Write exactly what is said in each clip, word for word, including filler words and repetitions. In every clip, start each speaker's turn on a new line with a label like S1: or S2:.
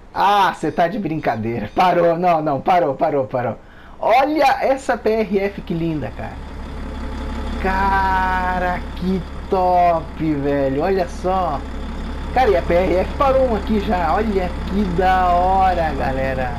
S1: Ah, você tá de brincadeira. Parou, não, não, parou, parou, parou. Olha essa P R F que linda, cara. Cara, que top, velho. Olha só. Cara, e a P R F parou um aqui já. Olha que da hora, galera.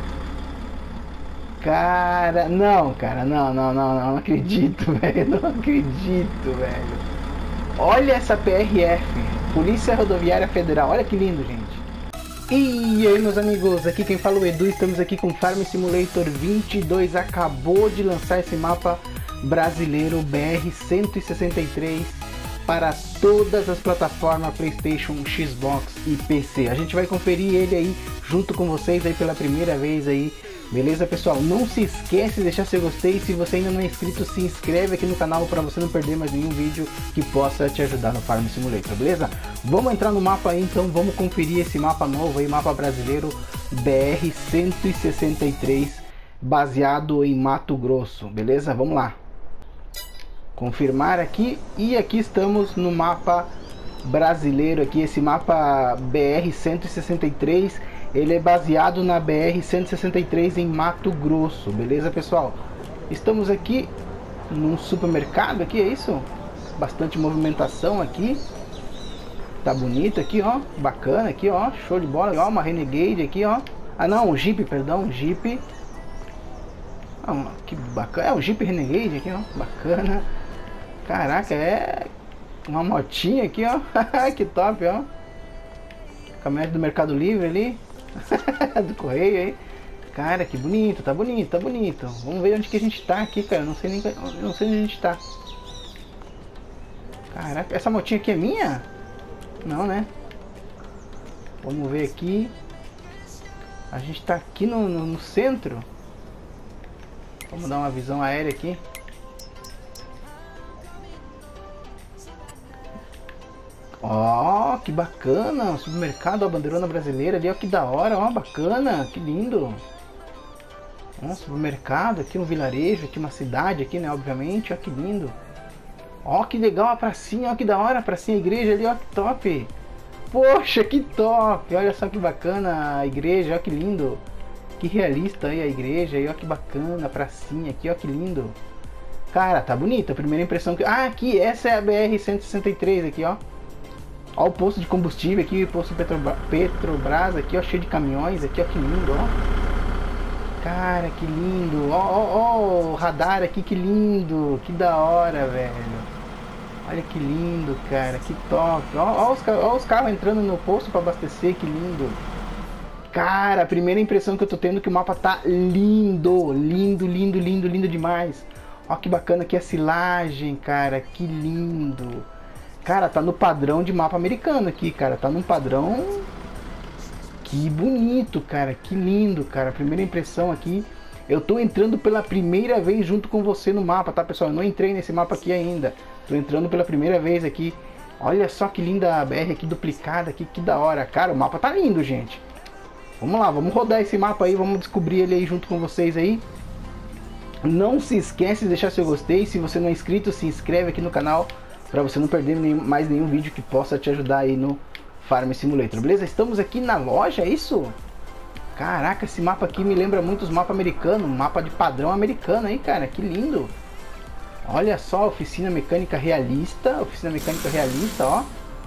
S1: Cara, não, cara, não, não, não, não, não acredito, velho. Não acredito, velho. Olha essa P R F. Polícia Rodoviária Federal. Olha que lindo, gente. E aí, meus amigos, aqui quem fala é o Edu, estamos aqui com Farm Simulator vinte e dois, acabou de lançar esse mapa brasileiro B R cento e sessenta e três para todas as plataformas PlayStation, Xbox e P C. A gente vai conferir ele aí junto com vocês aí pela primeira vez aí, beleza, pessoal? Não se esquece de deixar seu gostei, se você ainda não é inscrito, se inscreve aqui no canal para você não perder mais nenhum vídeo que possa te ajudar no Farm Simulator, beleza? Vamos entrar no mapa aí, então vamos conferir esse mapa novo aí, mapa brasileiro B R cento e sessenta e três, baseado em Mato Grosso, beleza? Vamos lá. Confirmar aqui, e aqui estamos no mapa brasileiro aqui, esse mapa B R cento e sessenta e três, ele é baseado na B R cento e sessenta e três em Mato Grosso, beleza, pessoal? Estamos aqui num supermercado aqui, é isso? Bastante movimentação aqui. Tá bonito aqui, ó, bacana aqui, ó, show de bola, ó, uma Renegade aqui, ó. Ah, não, um Jeep, perdão, um Jeep. Ah, que bacana, é o Jeep Renegade aqui, ó, bacana. Caraca, é uma motinha aqui, ó. Que top, ó. Caminhonete do Mercado Livre ali. Do correio aí. Cara, que bonito, tá bonito, tá bonito. Vamos ver onde que a gente tá aqui, cara. Não sei nem, não sei onde a gente tá. Caraca, essa motinha aqui é minha? Não, né? Vamos ver aqui. A gente tá aqui no, no, no centro. Vamos dar uma visão aérea aqui. Ó, oh, que bacana, supermercado, a bandeirona brasileira ali, ó, que da hora, ó, bacana, que lindo. Ó, supermercado aqui, um vilarejo, aqui uma cidade aqui, né, obviamente, ó, que lindo. Ó, que legal a pracinha, ó, que da hora a pracinha, a igreja ali, ó, que top. Poxa, que top, olha só que bacana a igreja, ó, que lindo. Que realista aí a igreja, aí, ó, que bacana a pracinha aqui, ó, que lindo. Cara, tá bonita, a primeira impressão que... Ah, aqui, essa é a B R cento e sessenta e três aqui, ó. Ó o posto de combustível aqui, o posto Petrobras, Petrobras aqui, ó, cheio de caminhões aqui, ó, que lindo, ó. Cara, que lindo. Ó, ó, ó, o radar aqui, que lindo. Que da hora, velho. Olha que lindo, cara, que top. Ó, ó, os, ó os carros entrando no posto para abastecer, que lindo. Cara, a primeira impressão que eu tô tendo é que o mapa tá lindo. Lindo, lindo, lindo, lindo demais. Ó que bacana aqui a silagem, cara, que lindo. Cara, tá no padrão de mapa americano aqui, cara. Tá num padrão... Que bonito, cara. Que lindo, cara. Primeira impressão aqui. Eu tô entrando pela primeira vez junto com você no mapa, tá, pessoal? Eu não entrei nesse mapa aqui ainda. Tô entrando pela primeira vez aqui. Olha só que linda a B R aqui duplicada aqui. Que da hora. Cara, o mapa tá lindo, gente. Vamos lá, vamos rodar esse mapa aí. Vamos descobrir ele aí junto com vocês aí. Não se esquece de deixar seu gostei. Se você não é inscrito, se inscreve aqui no canal, para você não perder nenhum, mais nenhum vídeo que possa te ajudar aí no Farm Simulator, beleza? Estamos aqui na loja, é isso? Caraca, esse mapa aqui me lembra muito os mapas americanos, mapa de padrão americano aí, cara, que lindo. Olha só, oficina mecânica realista, oficina mecânica realista, ó.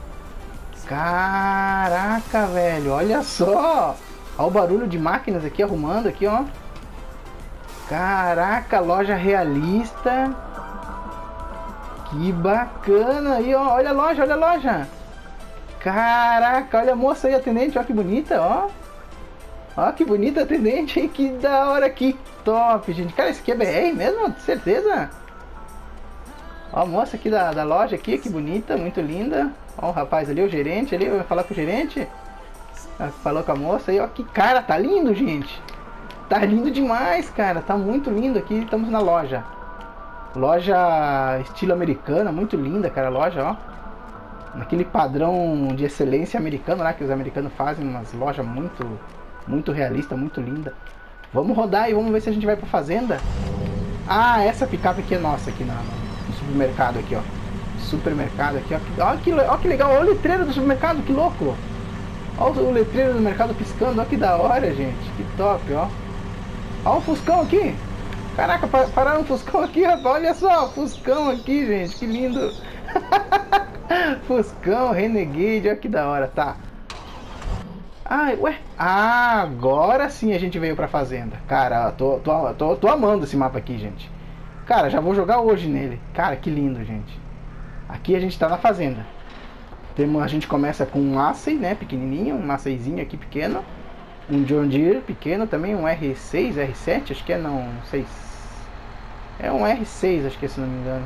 S1: Caraca, velho, olha só. Olha o barulho de máquinas aqui arrumando aqui, ó. Caraca, loja realista. Que bacana aí, ó. Olha a loja, olha a loja. Caraca, olha a moça aí, atendente, ó, que bonita, ó. Ó, que bonita atendente, hein? Que da hora, que top, gente. Cara, esse aqui é B R mesmo? Certeza? Ó a moça aqui da, da loja aqui, que bonita, muito linda. Ó o rapaz ali, o gerente ali, vai falar com o gerente. Falou com a moça aí, ó. Que cara, tá lindo, gente. Tá lindo demais, cara. Tá muito lindo aqui, estamos na loja. Loja estilo americana, muito linda, cara, a loja, ó. Naquele padrão de excelência americano lá, que os americanos fazem, umas lojas muito, muito realista, muito linda. Vamos rodar e vamos ver se a gente vai pra fazenda. Ah, essa picape aqui é nossa, aqui no, no supermercado aqui, ó. Supermercado aqui, ó. Ó que, ó que legal, olha o letreiro do supermercado, que louco. Olha o letreiro do mercado piscando, olha que da hora, gente. Que top, ó. Olha o Fuscão aqui. Caraca, pararam um Fuscão aqui, rapaz. Olha só, Fuscão aqui, gente. Que lindo. Fuscão, Renegade, olha que da hora, tá. Ai, ué. Ah, agora sim a gente veio pra fazenda. Cara, tô, tô, tô, tô amando esse mapa aqui, gente. Cara, já vou jogar hoje nele. Cara, que lindo, gente. Aqui a gente tá na fazenda. Temos, a gente começa com um Massey, né, pequenininho. Um Masseyzinho aqui pequeno. Um John Deere pequeno também. Um R seis, R sete, acho que é não, não sei. É um R seis, acho que é, se não me engano.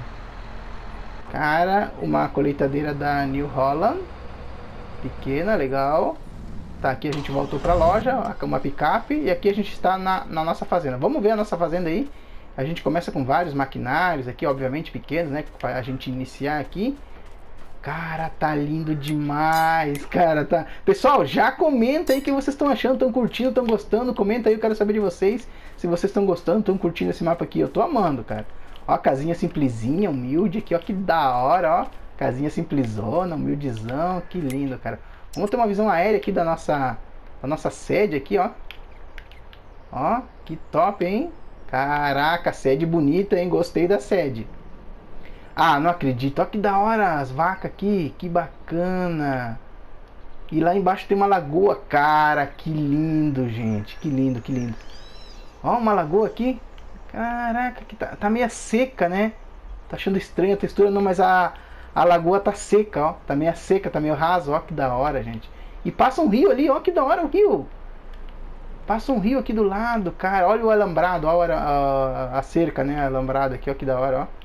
S1: Cara, uma colheitadeira da New Holland. Pequena, legal. Tá, aqui a gente voltou pra loja. Uma picape. E aqui a gente está na, na nossa fazenda. Vamos ver a nossa fazenda aí. A gente começa com vários maquinários aqui, obviamente pequenos, né? Pra a gente iniciar aqui. Cara, tá lindo demais, cara, tá... Pessoal, já comenta aí o que vocês estão achando, estão curtindo, estão gostando. Comenta aí, eu quero saber de vocês. Se vocês estão gostando, estão curtindo esse mapa aqui. Eu tô amando, cara. Ó, a casinha simplesinha, humilde aqui, ó, que da hora, ó. Casinha simplesona, humildezão, que lindo, cara. Vamos ter uma visão aérea aqui da nossa, da nossa sede aqui, ó. Ó, que top, hein? Caraca, sede bonita, hein? Gostei da sede. Ah, não acredito. Olha que da hora as vacas aqui. Que bacana. E lá embaixo tem uma lagoa. Cara, que lindo, gente. Que lindo, que lindo. Ó, uma lagoa aqui. Caraca, que tá, tá meio seca, né? Tá achando estranha a textura, não, mas a, a lagoa tá seca, ó. Tá meio seca, tá meio raso. Ó, que da hora, gente. E passa um rio ali, ó, que da hora o rio. Passa um rio aqui do lado, cara. Olha o alambrado, ó, a, a, a cerca, né? Alambrado aqui, ó, que da hora, ó.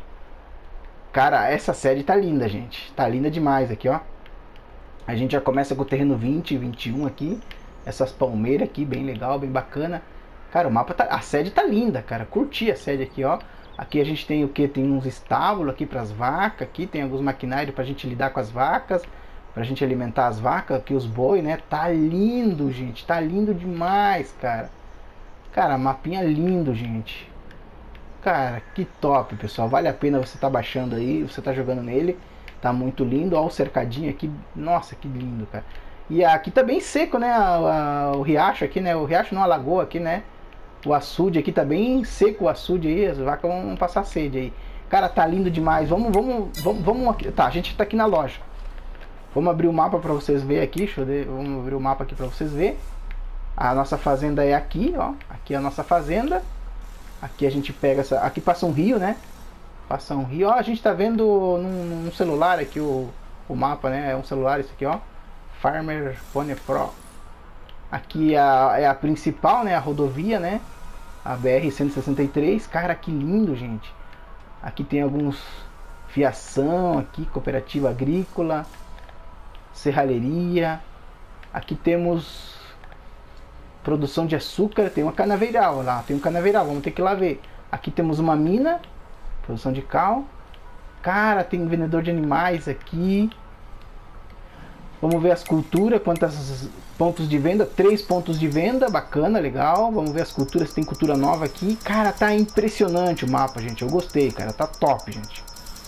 S1: Cara, essa série tá linda, gente. Tá linda demais aqui, ó. A gente já começa com o terreno vinte, vinte e um aqui. Essas palmeiras aqui, bem legal, bem bacana. Cara, o mapa tá... A sede tá linda, cara. Curti a sede aqui, ó. Aqui a gente tem o que? Tem uns estábulos aqui pras vacas. Aqui tem alguns maquinários pra gente lidar com as vacas. Pra gente alimentar as vacas. Aqui os boi, né? Tá lindo, gente. Tá lindo demais, cara. Cara, mapinha lindo, gente. Cara, que top, pessoal. Vale a pena você tá baixando aí. Você tá jogando nele. Tá muito lindo. Ó o cercadinho aqui. Nossa, que lindo, cara. E aqui tá bem seco, né? A, a, o riacho aqui, né? O riacho não, a lagoa aqui, né? O açude aqui tá bem seco, o açude aí. As vacas vão passar sede aí. Cara, tá lindo demais. Vamos, vamos, vamos, vamos aqui. Tá, a gente tá aqui na loja. Vamos abrir o mapa pra vocês verem aqui. Deixa eu ver. Vamos abrir o mapa aqui pra vocês verem. A nossa fazenda é aqui, ó. Aqui é a nossa fazenda. Aqui a gente pega essa... Aqui passa um rio, né? Passa um rio. Ó, a gente tá vendo num, num celular aqui o, o mapa, né? É um celular esse aqui, ó. Farmer Phone Pro. Aqui é a, é a principal, né? A rodovia, né? A B R cento e sessenta e três. Cara, que lindo, gente. Aqui tem alguns... Fiação aqui, cooperativa agrícola. Serralheria. Aqui temos... Produção de açúcar, tem uma canaveiral lá, tem um canaveiral, vamos ter que ir lá ver. Aqui temos uma mina, produção de cal. Cara, tem um vendedor de animais aqui. Vamos ver as culturas, quantos pontos de venda, três pontos de venda, bacana, legal. Vamos ver as culturas, tem cultura nova aqui. Cara, tá impressionante o mapa, gente, eu gostei, cara, tá top, gente.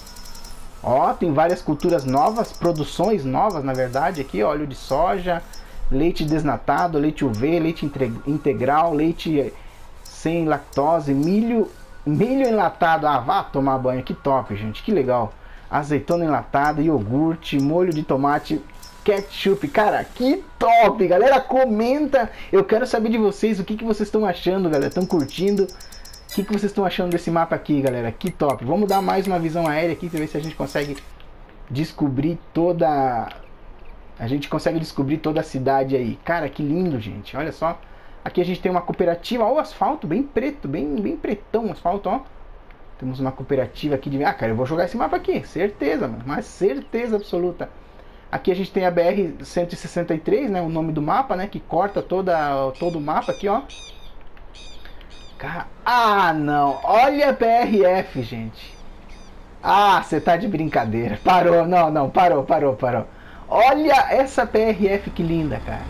S1: Ó, tem várias culturas novas, produções novas, na verdade, aqui, óleo de soja, leite desnatado, leite U V, leite integral, leite sem lactose, milho, milho enlatado. Ah, vá tomar banho, que top, gente, que legal. Azeitona enlatada, iogurte, molho de tomate, ketchup. Cara, que top, galera, comenta. Eu quero saber de vocês, o que, que vocês estão achando, galera. Estão curtindo? O que, que vocês estão achando desse mapa aqui, galera? Que top. Vamos dar mais uma visão aérea aqui para ver se a gente consegue descobrir toda... A gente consegue descobrir toda a cidade aí. Cara, que lindo, gente. Olha só. Aqui a gente tem uma cooperativa. Ó, o asfalto, bem preto, bem, bem pretão o asfalto, ó. Temos uma cooperativa aqui de... Ah, cara, eu vou jogar esse mapa aqui. Certeza, mano. Mas certeza absoluta. Aqui a gente tem a B R cento e sessenta e três, né? O nome do mapa, né? Que corta toda, todo o mapa aqui, ó. Cara... Ah, não. Olha a P R F, gente. Ah, você tá de brincadeira. Parou. Não, não. Parou, parou, parou. Olha essa P R F que linda, cara.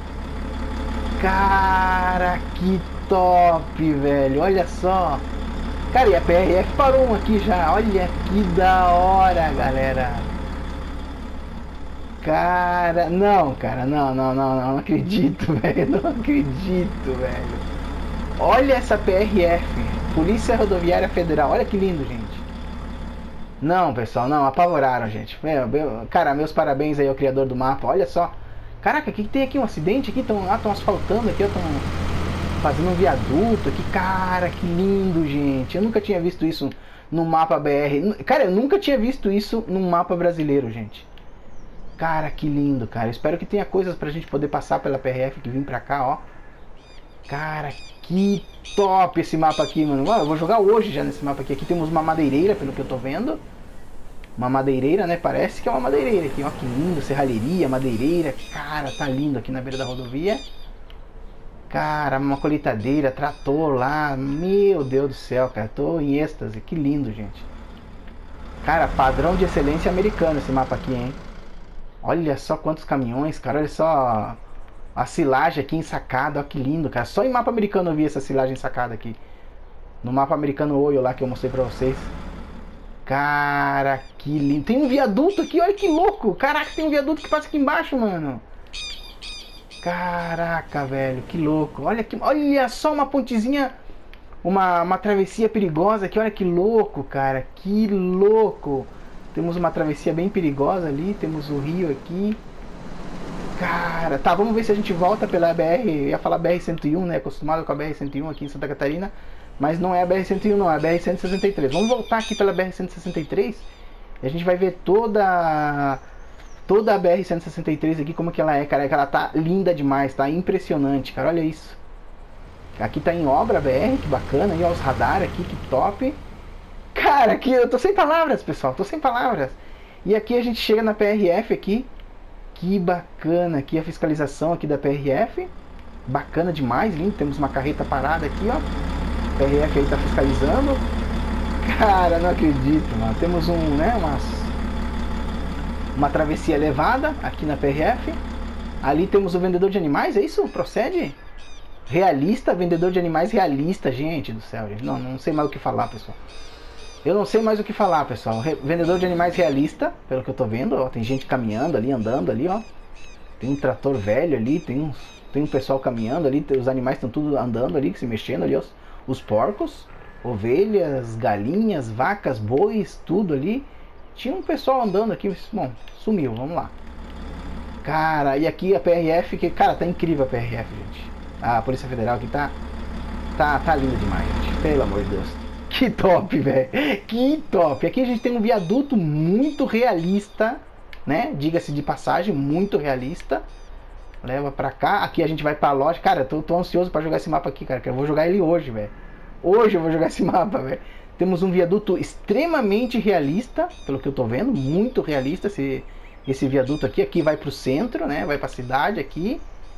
S1: Cara, que top, velho. Olha só. Cara, e a P R F parou um aqui já. Olha que da hora, galera. Cara, não, cara, não, não, não, não, não acredito, velho, não acredito, velho. Olha essa P R F, Polícia Rodoviária Federal, olha que lindo, gente. Não, pessoal, não, apavoraram, gente. Meu, meu, cara, meus parabéns aí ao criador do mapa, olha só. Caraca, o que, que tem aqui? Um acidente aqui? Estão ah, asfaltando aqui, estão fazendo um viaduto aqui. Cara, que lindo, gente. Eu nunca tinha visto isso no mapa B R. Cara, eu nunca tinha visto isso num mapa brasileiro, gente. Cara, que lindo, cara. Espero que tenha coisas pra gente poder passar pela P R F que vim pra cá, ó. Cara, que top esse mapa aqui, mano. Eu vou jogar hoje já nesse mapa aqui. Aqui temos uma madeireira, pelo que eu tô vendo. Uma madeireira, né? Parece que é uma madeireira aqui. Ó, que lindo. Serralheria, madeireira. Cara, tá lindo aqui na beira da rodovia. Cara, uma colheitadeira, trator lá. Meu Deus do céu, cara. Tô em êxtase. Que lindo, gente. Cara, padrão de excelência americano esse mapa aqui, hein? Olha só quantos caminhões, cara. Olha só a silagem aqui ensacada. Olha que lindo, cara. Só em mapa americano eu vi essa silagem ensacada aqui. No mapa americano Oil lá que eu mostrei pra vocês. Cara, que lindo. Tem um viaduto aqui, olha que louco. Caraca, tem um viaduto que passa aqui embaixo, mano. Caraca, velho, que louco. Olha, que, olha só uma pontezinha, uma, uma travessia perigosa aqui. Olha que louco, cara. Que louco. Temos uma travessia bem perigosa ali. Temos o rio aqui. Cara, tá, vamos ver se a gente volta pela B R. Eu ia falar B R cento e um, né? Acostumado com a B R cento e um aqui em Santa Catarina. Mas não é a B R cento e um, não, é a B R cento e sessenta e três. Vamos voltar aqui pela B R cento e sessenta e três e a gente vai ver toda toda a B R cento e sessenta e três aqui, como que ela é, cara. Ela tá linda demais, tá impressionante, cara. Olha isso. Aqui tá em obra a B R, que bacana. Aí, ó, os radar aqui, que top. Cara, aqui eu tô sem palavras, pessoal, tô sem palavras. E aqui a gente chega na P R F aqui. Que bacana, aqui a fiscalização aqui da P R F. Bacana demais, lindo. Temos uma carreta parada aqui, ó. P R F aí tá fiscalizando. Cara, não acredito, mano. Temos um, né, uma, uma travessia elevada aqui na P R F. Ali temos o vendedor de animais, é isso? Procede? Realista, vendedor de animais realista, gente do céu, gente. Não, não sei mais o que falar, pessoal. Eu não sei mais o que falar, pessoal. Re vendedor de animais realista, pelo que eu tô vendo, ó. Tem gente caminhando ali, andando ali, ó. Tem um trator velho ali, tem uns, tem um pessoal caminhando ali, os animais estão tudo andando ali, se mexendo ali, ó. Os porcos, ovelhas, galinhas, vacas, bois, tudo ali. Tinha um pessoal andando aqui, bom, sumiu, vamos lá. Cara, e aqui a P R F, que, cara, tá incrível a P R F, gente. A Polícia Federal aqui tá, tá, tá linda demais, gente, pelo amor de Deus. Que top, velho, que top. Aqui a gente tem um viaduto muito realista, né, diga-se de passagem, muito realista. Leva pra cá, aqui a gente vai pra loja. Cara, eu tô, tô ansioso pra jogar esse mapa aqui, cara, que eu vou jogar ele hoje, velho. Hoje eu vou jogar esse mapa, velho. Temos um viaduto extremamente realista, pelo que eu tô vendo, muito realista esse, esse viaduto aqui. Aqui vai pro centro, né, vai pra cidade aqui.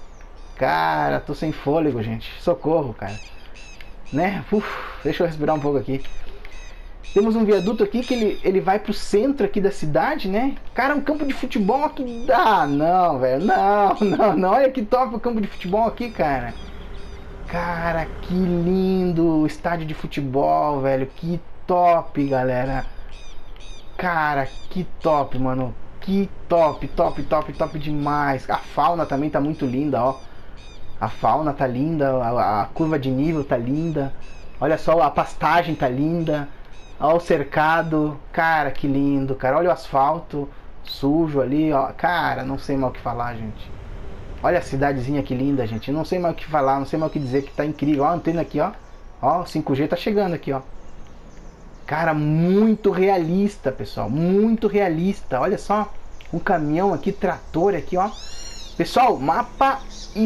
S1: Cara, tô sem fôlego, gente. Socorro, cara. Né, Uf, deixa eu respirar um pouco aqui. Temos um viaduto aqui que ele, ele vai pro centro aqui da cidade, né? Cara, um campo de futebol aqui. Ah, não, velho. Não, não, não. Olha que top o campo de futebol aqui, cara. Cara, que lindo. Estádio de futebol, velho. Que top, galera. Cara, que top, mano. Que top, top, top, top demais. A fauna também tá muito linda, ó. A fauna tá linda. A, a curva de nível tá linda. Olha só, a pastagem tá linda. Olha o cercado, cara, que lindo, cara. Olha o asfalto sujo ali, ó. Cara, não sei mais o que falar, gente. Olha a cidadezinha que linda, gente. Não sei mais o que falar, não sei mais o que dizer, que tá incrível. Ó, a antena aqui, ó. Ó, o cinco G tá chegando aqui, ó. Cara, muito realista, pessoal. Muito realista. Olha só, um caminhão aqui, trator aqui, ó. Pessoal, mapa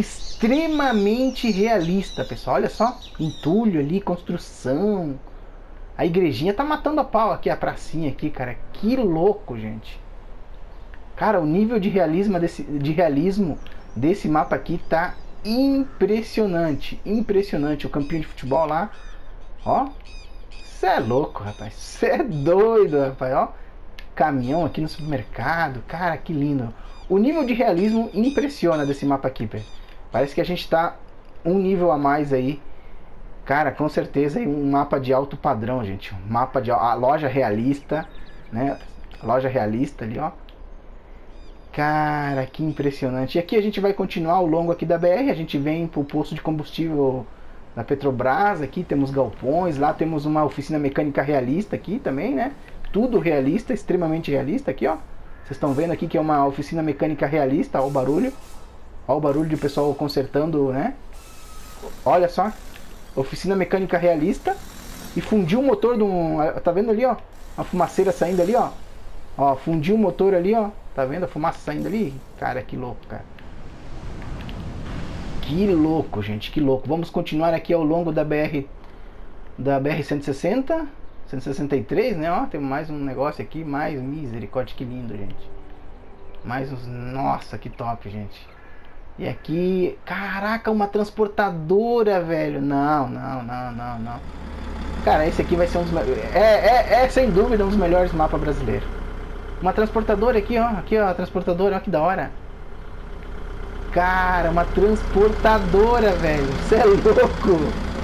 S1: extremamente realista, pessoal. Olha só, entulho ali, construção. A igrejinha tá matando a pau aqui, a pracinha aqui, cara. Que louco, gente. Cara, o nível de realismo desse, de realismo desse mapa aqui tá impressionante. Impressionante. O campinho de futebol lá. Ó. Cê é louco, rapaz. Cê é doido, rapaz. Ó. Caminhão aqui no supermercado. Cara, que lindo. O nível de realismo impressiona desse mapa aqui, pé. Parece que a gente tá um nível a mais aí. Cara, com certeza um mapa de alto padrão, gente. Um mapa de a loja realista, né? A loja realista ali, ó. Cara, que impressionante. E aqui a gente vai continuar ao longo aqui da B R. A gente vem pro posto de combustível da Petrobras. Aqui temos galpões. Lá temos uma oficina mecânica realista aqui também, né? Tudo realista, extremamente realista aqui, ó. Vocês estão vendo aqui que é uma oficina mecânica realista. Olha o barulho. Olha o barulho de pessoal consertando, né? Olha só. Oficina mecânica realista. E fundiu o motor de um... Tá vendo ali, ó? A fumaceira saindo ali, ó. Ó, fundiu o motor ali, ó. Tá vendo a fumaça saindo ali? Cara, que louco, cara. Que louco, gente, que louco. Vamos continuar aqui ao longo da B R... Da B R cento e sessenta... cento e sessenta e três, né? Ó, tem mais um negócio aqui. Mais misericórdia, que lindo, gente. Mais uns... Nossa, que top, gente. E aqui... Caraca, uma transportadora, velho. Não, não, não, não, não. Cara, esse aqui vai ser um dos... É, é, é sem dúvida um dos melhores mapas brasileiros. Uma transportadora aqui, ó. Aqui, ó, a transportadora, ó, que da hora. Cara, uma transportadora, velho. Você é louco.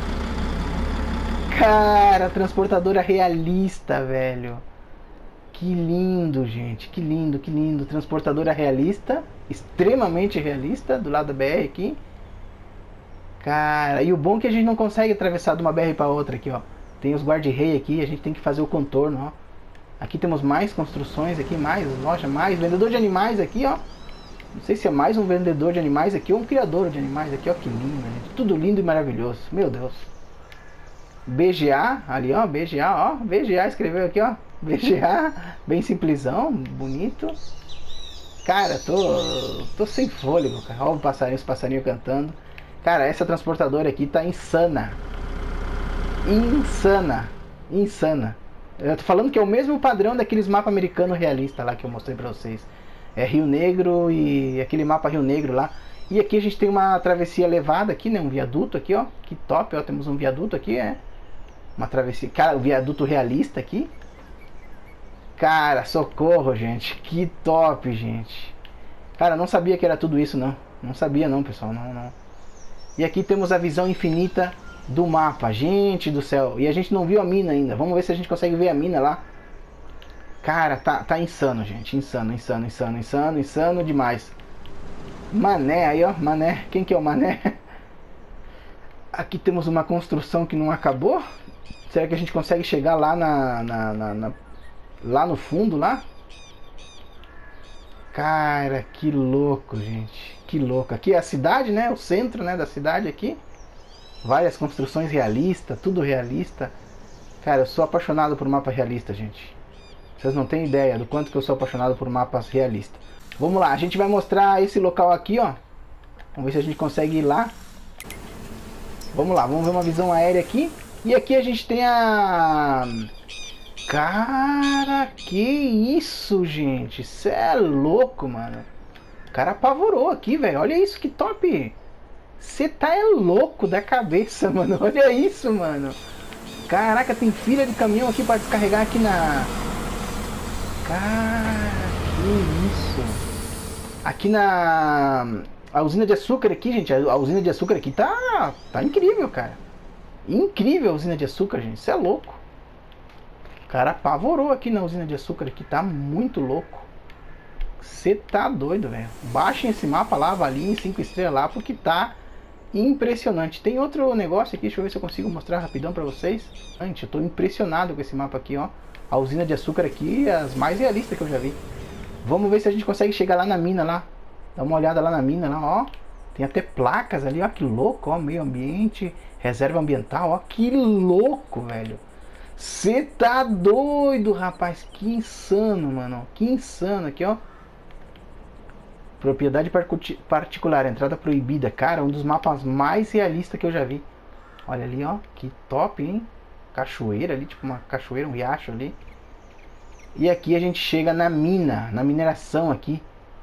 S1: Cara, transportadora realista, velho. Que lindo, gente. Que lindo, que lindo. Transportadora realista. Extremamente realista. Do lado da B R aqui. Cara, e o bom é que a gente não consegue atravessar de uma B R para outra aqui, ó. Tem os guarda-rei aqui. A gente tem que fazer o contorno, ó. Aqui temos mais construções aqui, mais loja, mais vendedor de animais aqui, ó. Não sei se é mais um vendedor de animais aqui ou um criador de animais aqui, ó. Que lindo, gente. Tudo lindo e maravilhoso. Meu Deus. B G A, ali, ó. B G A, ó. B G A escreveu aqui, ó. B G A, bem simplesão, bonito. Cara, tô, tô sem fôlego, cara. Ó o passarinho, os passarinhos cantando. Cara, essa transportadora aqui tá insana. Insana. Insana. Eu tô falando que é o mesmo padrão daqueles mapas americanos realistas lá que eu mostrei pra vocês. É Rio Negro e aquele mapa Rio Negro lá. E aqui a gente tem uma travessia levada aqui, né? Um viaduto aqui, ó. Que top, ó. Temos um viaduto aqui, é. Uma travessia. Cara, o viaduto realista aqui. Cara, socorro, gente. Que top, gente. Cara, não sabia que era tudo isso, não. Não sabia não, pessoal. Não, não. E aqui temos a visão infinita do mapa, gente do céu. E a gente não viu a mina ainda. Vamos ver se a gente consegue ver a mina lá. Cara, tá, tá insano, gente. Insano, insano, insano, insano, insano demais. Mané aí, ó. Mané. Quem que é o Mané? Aqui temos uma construção que não acabou. Será que a gente consegue chegar lá na, na, na, na lá no fundo lá? Cara, que louco, gente. Que louco. Aqui é a cidade, né? O centro, né, da cidade aqui. Várias construções realistas, tudo realista. Cara, eu sou apaixonado por mapa realista, gente. Vocês não têm ideia do quanto que eu sou apaixonado por mapas realistas. Vamos lá, a gente vai mostrar esse local aqui, ó. Vamos ver se a gente consegue ir lá. Vamos lá, vamos ver uma visão aérea aqui. E aqui a gente tem a... Cara, que isso, gente. Cê é louco, mano. O cara apavorou aqui, velho. Olha isso, que top. Você tá é louco da cabeça, mano. Olha isso, mano. Caraca, tem fila de caminhão aqui para descarregar aqui na... Cara, que isso. Aqui na... A usina de açúcar aqui, gente. A usina de açúcar aqui tá... Tá incrível, cara. Incrível a usina de açúcar, gente. Você é louco. O cara apavorou aqui na usina de açúcar aqui. Tá muito louco. Você tá doido, velho. Baixem esse mapa lá, avaliem cinco estrelas lá, porque tá... impressionante. Tem outro negócio aqui, deixa eu ver se eu consigo mostrar rapidão pra vocês. Gente, eu tô impressionado com esse mapa aqui, ó. A usina de açúcar aqui é as mais realistas que eu já vi. Vamos ver se a gente consegue chegar lá na mina lá. Dá uma olhada lá na mina lá, ó. Tem até placas ali, ó, que louco, ó. Meio ambiente, reserva ambiental, ó. Que louco, velho. Você tá doido, rapaz. Que insano, mano. Que insano aqui, ó. Propriedade particular, entrada proibida. Cara, um dos mapas mais realistas que eu já vi. Olha ali, ó. Que top, hein? Cachoeira ali, tipo uma cachoeira, um riacho ali. E aqui a gente chega na mina, na mineração aqui.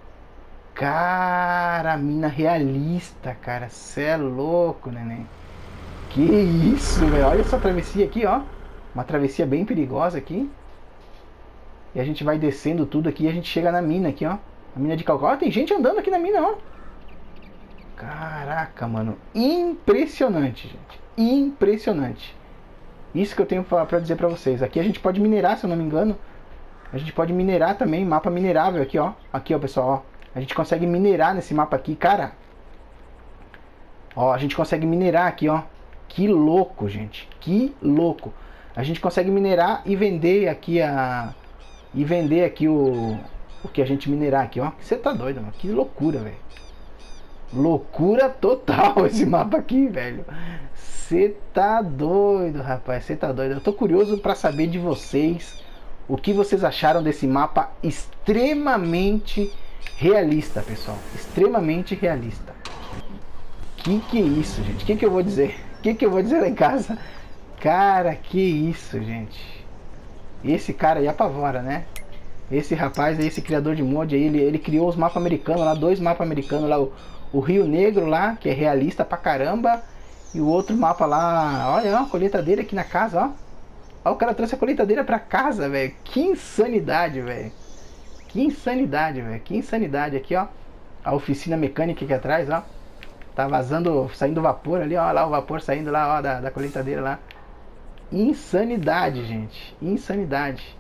S1: Cara, mina realista, cara. Cê é louco, neném. Que isso, velho. Olha essa travessia aqui, ó. Uma travessia bem perigosa aqui. E a gente vai descendo tudo aqui e a gente chega na mina aqui, ó. A mina de cálculo. Ó, tem gente andando aqui na mina, ó. Caraca, mano. Impressionante, gente. Impressionante. Isso que eu tenho pra, pra dizer pra vocês. Aqui a gente pode minerar, se eu não me engano. A gente pode minerar também. Mapa minerável aqui, ó. Aqui, ó, pessoal, ó. A gente consegue minerar nesse mapa aqui, cara. Ó, a gente consegue minerar aqui, ó. Que louco, gente. Que louco. A gente consegue minerar e vender aqui a... E vender aqui o... O que a gente minerar aqui, ó. Você tá doido, mano. Que loucura, velho. Loucura total esse mapa aqui, velho. Você tá doido, rapaz. Você tá doido. Eu tô curioso pra saber de vocês. O que vocês acharam desse mapa extremamente realista, pessoal. Extremamente realista. Que que é isso, gente? Que que eu vou dizer? Que que eu vou dizer lá em casa? Cara, que isso, gente. Esse cara aí apavora, né? Esse rapaz aí, esse criador de mod aí, ele, ele criou os mapas americanos lá, dois mapas americanos lá, o, o Rio Negro lá, que é realista pra caramba, e o outro mapa lá, olha, ó, a colheitadeira aqui na casa, ó. Ó, o cara trouxe a colheitadeira pra casa, velho. Que insanidade, velho. Que insanidade, velho. Que insanidade aqui, ó. A oficina mecânica aqui atrás, ó. Tá vazando, saindo vapor ali, ó. Lá o vapor saindo lá, ó, da, da colheitadeira lá. Insanidade, gente. Insanidade.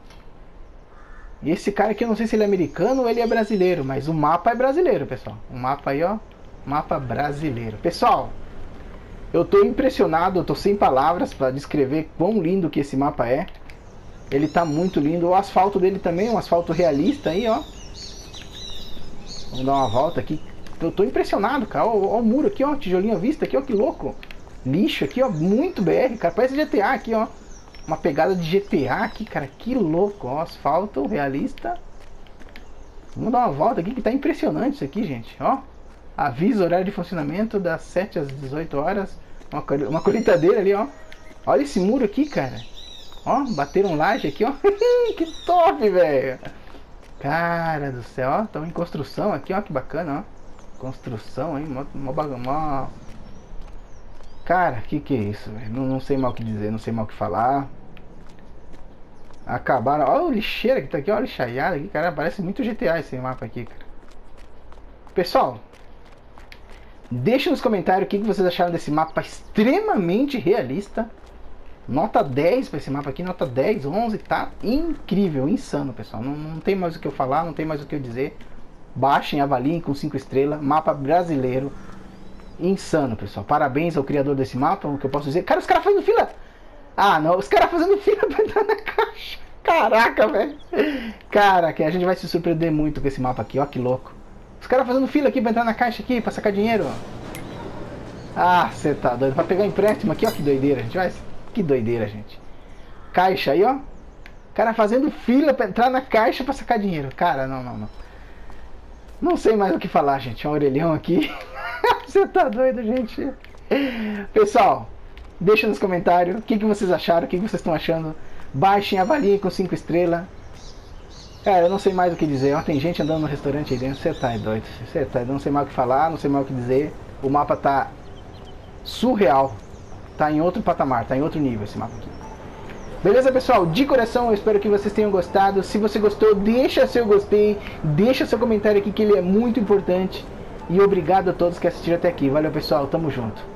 S1: E esse cara aqui, eu não sei se ele é americano ou ele é brasileiro, mas o mapa é brasileiro, pessoal. O mapa aí, ó. Mapa brasileiro. Pessoal, eu tô impressionado, eu tô sem palavras para descrever quão lindo que esse mapa é. Ele tá muito lindo. O asfalto dele também, um asfalto realista aí, ó. Vamos dar uma volta aqui. Eu tô impressionado, cara. Ó, ó o muro aqui, ó. Tijolinho à vista aqui, ó. Que louco. Lixo aqui, ó. Muito B R, cara. Parece G T A aqui, ó. Uma pegada de G T A aqui, cara. Que louco, ó. Asfalto realista. Vamos dar uma volta aqui que tá impressionante isso aqui, gente. Ó. Aviso horário de funcionamento das sete às dezoito horas. Uma, uma colheitadeira ali, ó. Olha esse muro aqui, cara. Ó, bateram laje aqui, ó. Que top, velho. Cara do céu, ó. Estão em construção aqui, ó. Que bacana, ó. Construção, hein. Mó, mó, mó... Cara, que que é isso, velho? Não, não sei mal o que dizer, não sei mal o que falar. Acabaram. Olha o lixeira que tá aqui, ó. Lixaiada aqui, cara. Parece muito G T A esse mapa aqui, cara. Pessoal, deixe nos comentários o que vocês acharam desse mapa extremamente realista. Nota dez para esse mapa aqui, nota dez, onze, tá incrível, insano, pessoal. Não, não tem mais o que eu falar, não tem mais o que eu dizer. Baixem, avaliem com cinco estrelas, mapa brasileiro. Insano, pessoal. Parabéns ao criador desse mapa, o que eu posso dizer. Cara, os caras fazendo fila. Ah, não, os caras fazendo fila para entrar na caixa. Caraca, velho. Cara, que a gente vai se surpreender muito com esse mapa aqui, ó, que louco. Os caras fazendo fila aqui pra entrar na caixa aqui, pra sacar dinheiro. Ah, você tá doido. Pra pegar empréstimo aqui, ó, que doideira, gente. Vai. Que doideira, gente. Caixa aí, ó. Cara fazendo fila pra entrar na caixa pra sacar dinheiro. Cara, não, não, não. Não sei mais o que falar, gente. É um orelhão aqui. Você tá doido, gente. Pessoal, deixa nos comentários o que, que vocês acharam, o que, que vocês estão achando. Baixem, avaliem com cinco estrelas. Cara, eu não sei mais o que dizer. Ó, tem gente andando no restaurante aí dentro. Você tá doido. Você tá doido. Não sei mais o que falar, não sei mais o que dizer. O mapa tá surreal. Tá em outro patamar, tá em outro nível esse mapa aqui. Beleza, pessoal? De coração, eu espero que vocês tenham gostado. Se você gostou, deixa seu gostei. Deixa seu comentário aqui que ele é muito importante. E obrigado a todos que assistiram até aqui. Valeu, pessoal. Tamo junto.